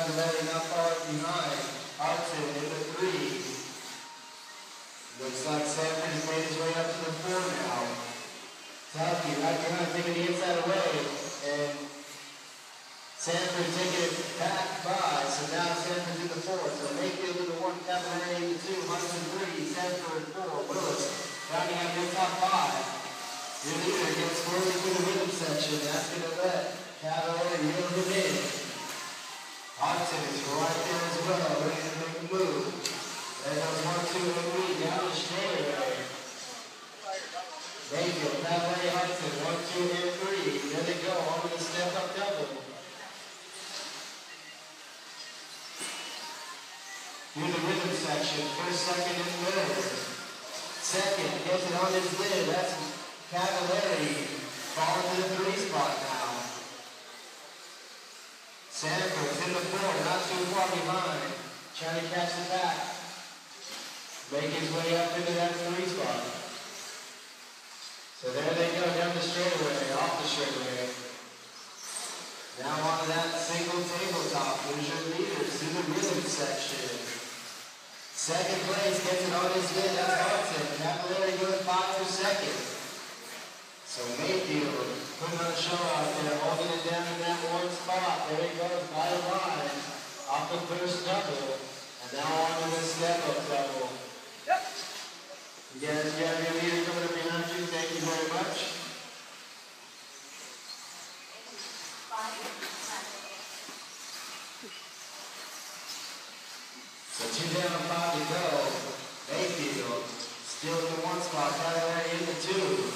Cavalieri not far behind. Hartson in the 3. Looks like Sanford has made his way up to the 4 now. Telke right behind, taking the inside away. And Sanford taking it back by. So now Sanford's in the 4. So Mayfield in the 1, Cavalieri in the 2, Hartson 3, Sanford 4, Willis rounding out your top 5. Your leader gets forward through the rhythm section. That's going to let Cavalieri reel him in. Hartson is right there as well, ready to make a move. There goes 1, 2, and 3 down the straightaway. Mayfield, Cavalieri, Hartson, 1, 2, and 3. There they go, on to the step-up double. Through the rhythm section, first, second, and third. Second, gets it on his lid. That's Cavalieri falling to the 3 spot now. Sanford's in the 4, not too far behind. Trying to catch the back. Make his way up into that 3 spot. So there they go down the straightaway, off the straightaway. Now on to that single tabletop. There's your leaders through the rhythm section. Second place gets it on his lid. That's Hartson. Cavalieri going 5 for second. So Mayfield putting on a show out there, holding it down in that 1 spot. There he goes by the line off the first double. And now on to the step-up double. Yep. Again, you have your leader coming up behind you. Thank you very much. So 2 down, 5 to go. Mayfield still in the 1 spot. Cavalieri in the 2.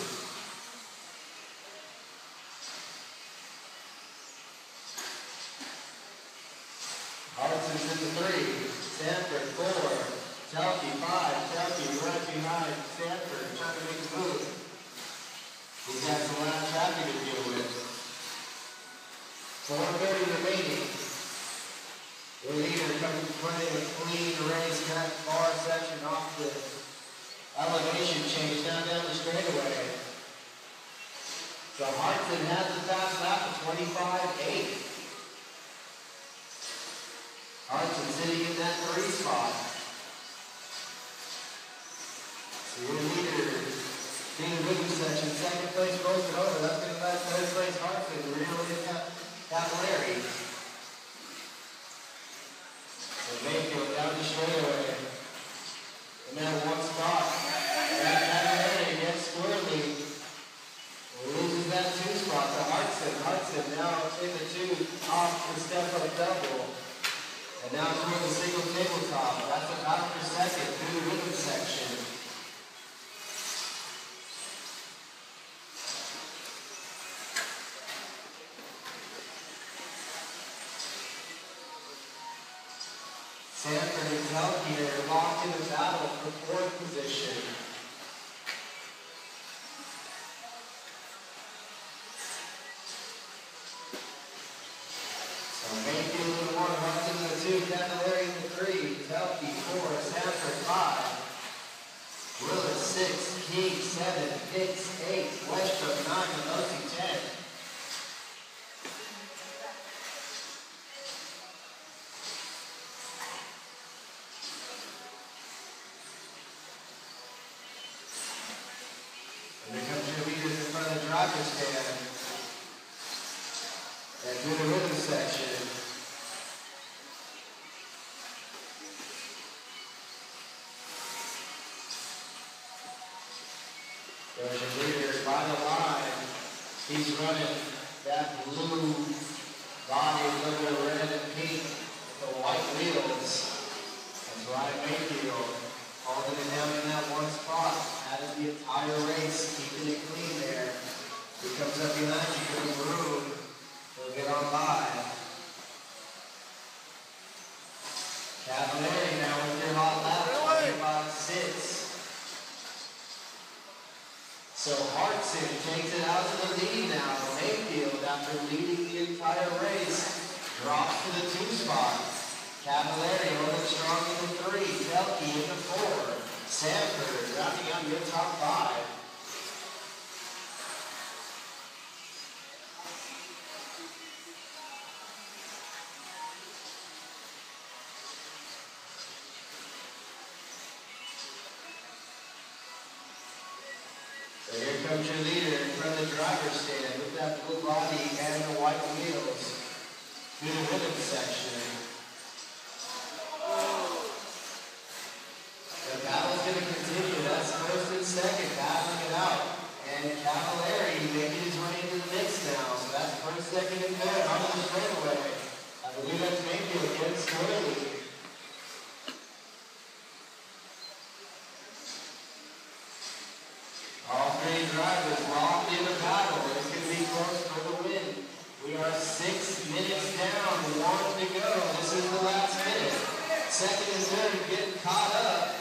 Hartson's in the 3. Sanford 4. Telke 5. Telke right behind Sanford trying to make a move. He's got some loud traffic to deal with. 4:30 remaining. The leader comes playing a clean race, that far section off the elevation change down the straightaway. So Hartson has the fast lap of 25.8. Hartson sitting in that 3 spot. So your leader in the rhythm section, second place rolls it over. That's going to let third place Hartson reel in Cavalieri. Mayfield down the straightaway. And now 1 spot. That Cavalieri gets squirrely. Loses that 2 spot to Hartson. Hartson now in the 2 off the step-up double. And now through the single tabletop. That's about per second through the rhythm section. Sanford and Telke are locked in the battle for 4th position. So Mayfield in the 1, Hartson in the 2, Cavalieri in the 3, Telke 4, Sanford 5, Willis 6, King 7, Hicks 8, Westbrook 9, and Lucy 10. Driver's stand and do the rhythm section. There's your leader by the line. He's running that blue body, little red and pink with the white wheels. That's Ryan Mayfield holding it down in that 1 spot. Added the entire race, keeping it clean there. He comes up behind you, give him room. He'll get on by. Cavalieri now with your hot lap, 25.6. So Hartson takes it out to the lead now. Mayfield, after leading the entire race, drops to the 2 spot. Cavalieri holding strong in the 3. Telke in the 4. Sanford rounding out your top 5. your leader in front of the driver's stand with that blue body and the white wheels through the rhythm section. The battle's going to continue. That's first and second, battling it out. And Cavallari making his way into the mix now. So that's first, second, and third on the straightaway. I believe that's Mayfield against Squirrely. All three drivers locked in the battle. It's going to be close for the win. We are 6 minutes down, 1 to go. This is the last minute. Second and third getting caught up.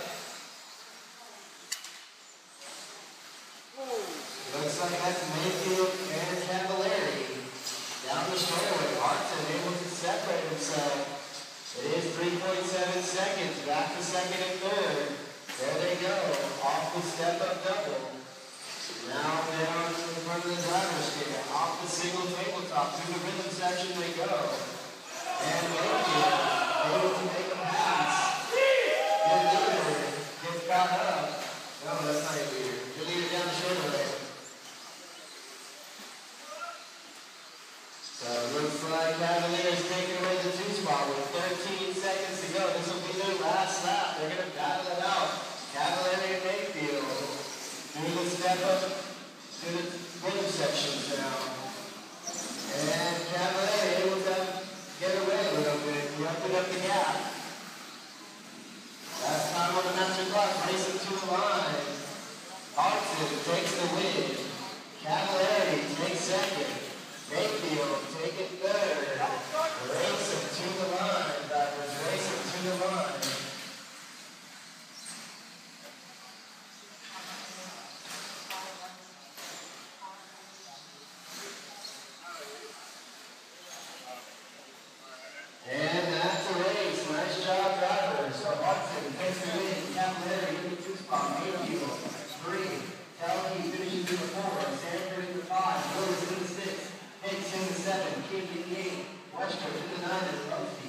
Looks like that's Mayfield and Cavallari. Down the straightaway, Hartson able to separate himself. It is 3.7 seconds. Back to second and third. There they go. Off the step-up double. Now down in front of the driver's stand. Off the single tabletop. Through the rhythm section they go. And Mayfield able to make a pass. Your leader gets caught up. No, that's not your leader. Your leader down the straightaway. So it looks like Cavaliers taking away the 2 spot with 13 seconds to go. This will be their last lap. They're going to battle it out. Cavalier and Mayfield through the step up to the rhythm sections now. And Cavalier able to get away a little bit. He opened up the gap. Last time on the master clock, racing to the line. Hartson takes the win. Cavalier takes second. Mayfield take it third. Race him to the line, drivers. Race him to the line. And that's the race. Nice job, drivers. So Hartson takes the win. Cavallari in the 2 spot. Mayfield 3. Telke finishes in the 4. Sanford in the 5. Lewis in the 6. Hicks in the 7, King in the 8, Western in the 9, and